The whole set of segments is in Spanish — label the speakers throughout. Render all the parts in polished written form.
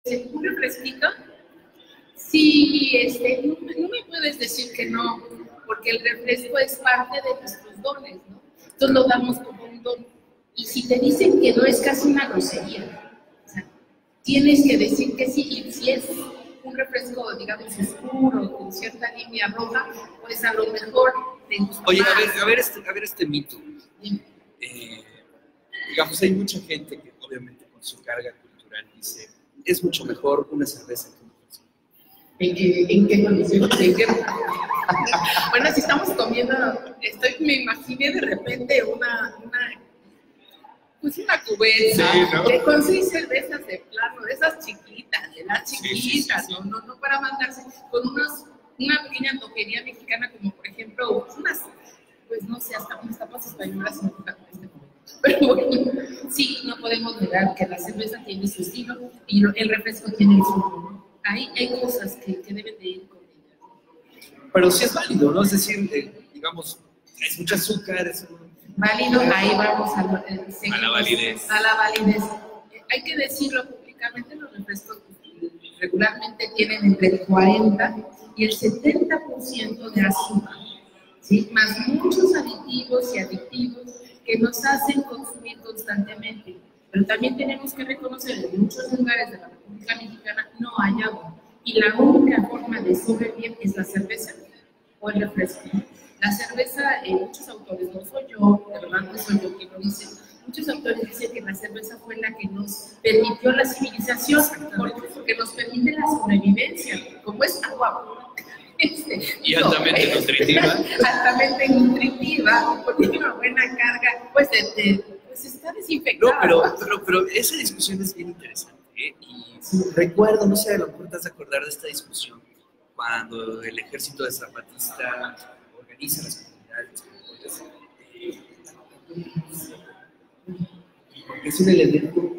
Speaker 1: un refresquito. Sí, no me puedes decir que no, porque el refresco es parte de nuestros dones, ¿no? Entonces lo damos como un don. Y si te dicen que no, es casi una grosería. O sea, tienes que decir que sí, y si es un refresco, digamos, oscuro, con cierta línea roja, pues a lo mejor te gusta.
Speaker 2: Oye, a ver este mito. Digamos, hay mucha gente que obviamente con su carga cultural dice, es mucho mejor una cerveza que un refresco.
Speaker 1: ¿En qué condiciones? Bueno, si estamos comiendo, me imaginé de repente una cubeta,
Speaker 2: sí, ¿no?
Speaker 1: que con 6 cervezas de plano, de esas chiquitas, de las chiquitas, sí. No para mandarse, con una pequeña antojería mexicana, como por ejemplo, pues no sé, hasta unas tapas españolas en este momento. Pero bueno, sí, no podemos negar que la cerveza tiene su estilo y el refresco tiene el suyo, ¿no? Hay cosas que deben de ir con ellas.
Speaker 2: Pero sí es válido, ¿no? Es decir, digamos, es mucho azúcar, es
Speaker 1: válido, ahí vamos a
Speaker 2: la validez.
Speaker 1: A la validez. Hay que decirlo públicamente, los refrescos regularmente tienen entre el 40 y el 70% de azúcar, ¿sí? Más muchos aditivos y adictivos que nos hacen consumir constantemente. Pero también tenemos que reconocer que en muchos lugares de la República Mexicana no hay agua. Y la única forma de sobrevivir es la cerveza o el refresco. La cerveza, muchos autores, no soy yo, de verdad no soy yo quien lo dice, muchos autores dicen que la cerveza fue la que nos permitió la civilización, porque nos permite la sobrevivencia, como es agua.
Speaker 2: Y altamente nutritiva.
Speaker 1: Altamente nutritiva, porque tiene una buena carga, pues está desinfectada.
Speaker 2: No, pero esa discusión es bien interesante, ¿eh? Y recuerdo, no sé, a lo mejor te vas a acordar de esta discusión, cuando el ejército de Zapatista organiza las comunidades, porque es un elemento.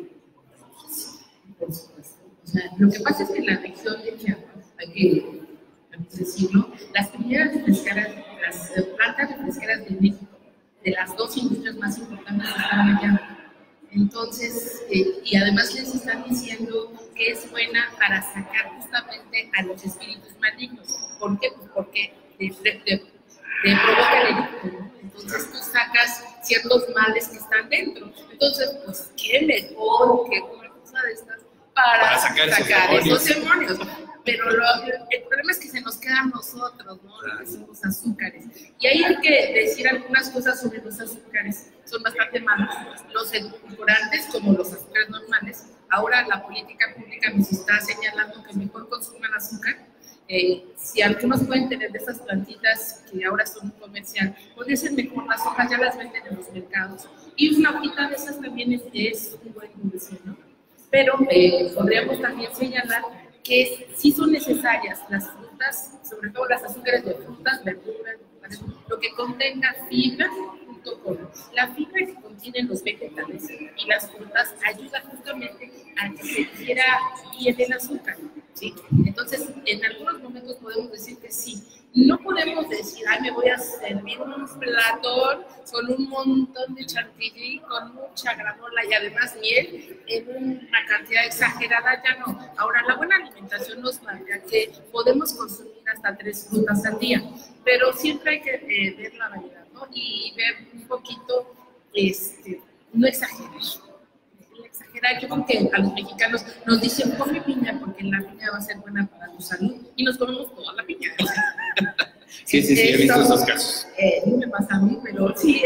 Speaker 1: O sea, lo que pasa es que en la región de Chiapas, hay que decirlo, las primeras refresqueras, las plantas refresqueras de México, de las 2 industrias más importantes estaban allá. Entonces, y además les están diciendo que es buena para sacar justamente a los espíritus malignos. ¿Por qué? Pues porque te provoca el eructo, ¿no? Entonces tú sacas ciertos males que están dentro. Entonces, pues, ¿qué mejor que una cosa de estas para sacar esos demonios? Pero el problema es que se nos quedan nosotros, ¿no? Lo que son los azúcares. Y ahí hay que decir algunas cosas sobre los azúcares. Son bastante malos. Los edulcorantes, como los azúcares normales. Ahora la política pública nos está señalando que mejor consuman azúcar. Si algunos pueden tener de esas plantitas que ahora son comercial, pues es el mejor, las hojas ya las venden en los mercados. Y una hojita de esas también es un buen dulce, ¿no? Pero podríamos también señalar que sí son necesarias las frutas, sobre todo las azúcares de frutas, verduras, lo que contenga fibra, junto con la fibra que contienen los vegetales y las frutas, ayuda justamente a que se digiera bien el azúcar, ¿sí? Entonces, en algunos momentos podemos decir que sí. No podemos decir, ay, me voy a servir un platón con un montón de chantilly, con mucha granola y además miel, en una cantidad exagerada, ya no. Ahora, la buena alimentación nos marca que podemos consumir hasta 3 frutas al día, pero siempre hay que ver la variedad, ¿no? Y ver un poquito, no exagerar. Yo creo que a los mexicanos nos dicen, come piña porque la piña va a ser buena para tu salud, y nos comemos toda la piña.
Speaker 2: Sí, he visto esos casos.
Speaker 1: No me pasa a mí, pero sí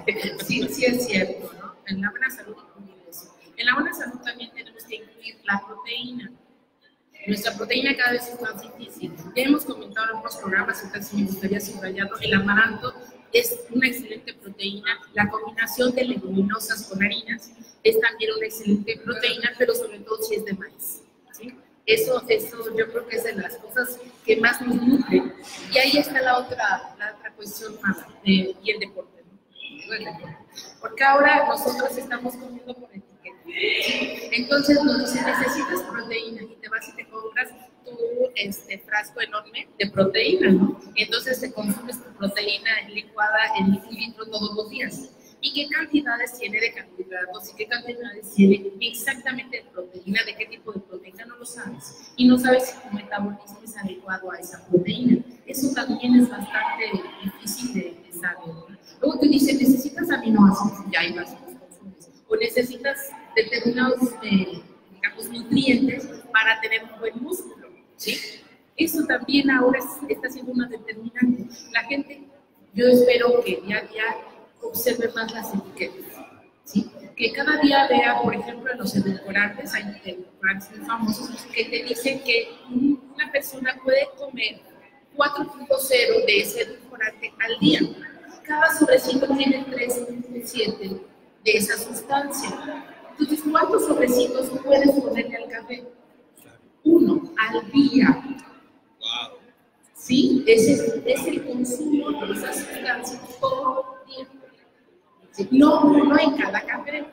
Speaker 1: es cierto, ¿no? En la buena salud incluir eso. En la buena salud también tenemos que incluir la proteína. Nuestra proteína cada vez es más difícil. Ya hemos comentado en algunos programas, entonces me gustaría subrayarlo. El amaranto es una excelente proteína. La combinación de leguminosas con harinas es también una excelente proteína, pero sobre todo si es de maíz, ¿sí? Eso yo creo que es de las cosas que más nos nutren. Y ahí está la otra cuestión más, y el deporte, ¿no? El deporte. Porque ahora nosotros estamos comiendo por etiqueta, ¿sí? Entonces nos dicen, necesitas proteína, y te vas y te compras tu frasco enorme de proteína, ¿no? Entonces te consumes tu proteína licuada en 1 litro todos los días. y qué cantidades tiene de carbohidratos y qué cantidades tiene exactamente de proteína, de qué tipo de proteína no lo sabes y no sabes si tu metabolismo es adecuado a esa proteína. Eso también es bastante difícil de saber, ¿no? Luego te dicen, necesitas aminoácidos, ya hay más consumes, o necesitas determinados, digamos, nutrientes para tener un buen músculo, ¿sí? Eso también ahora está siendo una determinante. La gente, yo espero que día a día observe más las etiquetas, ¿sí? Que cada día vea, por ejemplo, en los edulcorantes, hay edulcorantes muy famosos que te dicen que una persona puede comer 4.0 de ese edulcorante al día. Cada sobrecito tiene 3.7 de esa sustancia. Entonces, ¿cuántos sobrecitos puedes ponerle al café? 1 al día.
Speaker 2: Wow.
Speaker 1: ¿Sí? Ese es el consumo de esas sustancias todo el tiempo. ¿Sí? No uno en cada café.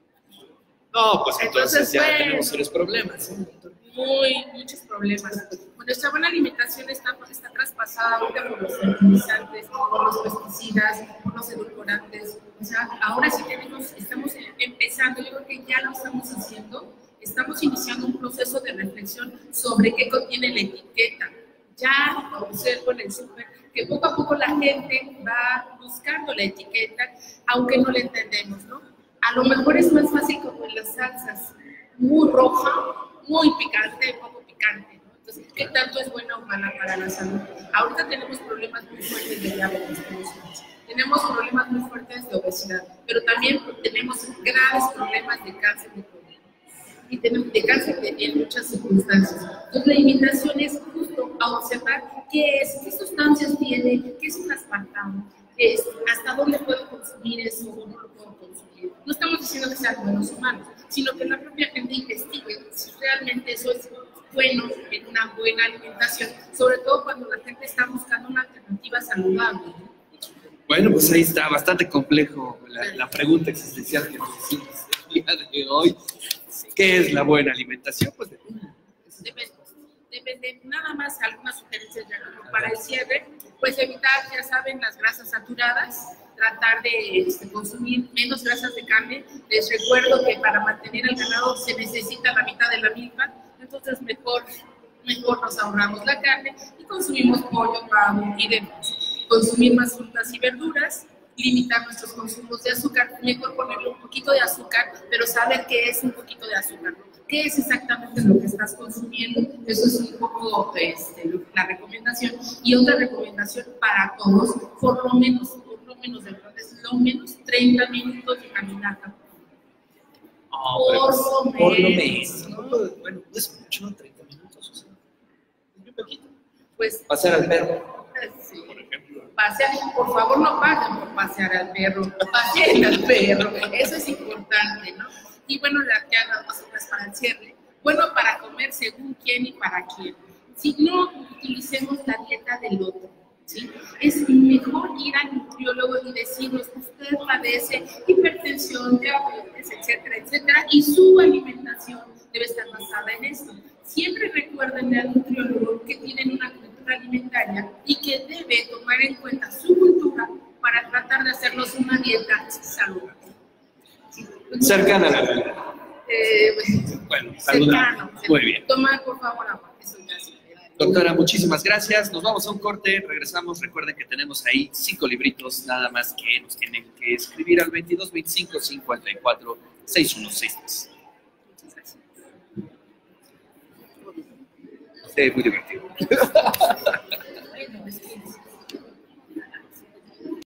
Speaker 2: No, pues entonces ya
Speaker 1: bueno,
Speaker 2: tenemos serios problemas, ¿eh?
Speaker 1: Muchos problemas. Nuestra buena alimentación está traspasada ahorita por los fertilizantes, por los pesticidas, por los edulcorantes. O sea, ahora sí estamos empezando, yo creo que ya lo estamos haciendo, estamos iniciando un proceso de reflexión sobre qué contiene la etiqueta. Ya observo en el súper que poco a poco la gente va buscando la etiqueta, aunque no la entendemos, ¿no? A lo mejor es más fácil como en las salsas, muy roja, muy picante, poco picante, ¿no? Entonces, ¿qué tanto es buena o mala para la salud? Ahorita tenemos problemas muy fuertes de diabetes, tenemos problemas muy fuertes de obesidad, pero también tenemos graves problemas de cáncer de colon y tenemos de cáncer en muchas circunstancias. Entonces, la invitación es justo a observar qué sustancias tiene, qué es un aspartamo, hasta dónde puedo consumir eso o no lo puedo consumir. No estamos diciendo que sean buenos o malos, sino que la propia gente investigue si realmente eso es bueno en una buena alimentación, sobre todo cuando la gente está buscando una alternativa saludable.
Speaker 2: Bueno, pues ahí está, bastante complejo la pregunta existencial que nos hicimos el día de hoy. ¿Qué es la buena alimentación? Pues
Speaker 1: depende, nada más algunas sugerencias ya como para el cierre, pues evitar, ya saben, las grasas saturadas, tratar de consumir menos grasas de carne. Les recuerdo que para mantener el ganado se necesita la mitad de la milpa, entonces mejor nos ahorramos la carne y consumimos pollo, pavo y demás. Consumir más frutas y verduras, limitar nuestros consumos de azúcar, mejor ponerle un poquito de azúcar, pero saber qué es un poquito de azúcar, qué es exactamente lo que estás consumiendo. Eso es un poco la recomendación. Y otra recomendación para todos, por lo menos de verdad, es lo menos 30 minutos de caminata.
Speaker 2: Por lo menos. ¿No? Bueno, no es mucho, 30 minutos, o sea, es muy poquito.
Speaker 1: Pues,
Speaker 2: pasear al perro,
Speaker 1: sí.
Speaker 2: por ejemplo.
Speaker 1: Por favor, no paguen por pasear al perro, paseen al perro, eso es importante, ¿no? Y bueno, ya las cosas para el cierre. Bueno, para comer según quién y para quién. Si no utilicemos la dieta del otro, ¿sí? Es mejor ir al nutriólogo y decirnos, usted padece hipertensión, diabetes, etcétera, etcétera, y su alimentación debe estar basada en esto. Siempre recuerden al nutriólogo que tienen una cultura alimentaria y que debe tomar en cuenta su cultura para tratar de hacernos una dieta saludable. ¿Sí?
Speaker 2: Cercana a la realidad. Bueno, saludable. Muy bien.
Speaker 1: Tomar, por favor, agua. Eso ya sí.
Speaker 2: Doctora, muchísimas gracias. Nos vamos a un corte, regresamos. Recuerden que tenemos ahí 5 libritos, nada más que nos tienen que escribir al 22 25 54 6163. Muchas gracias. Muy divertido.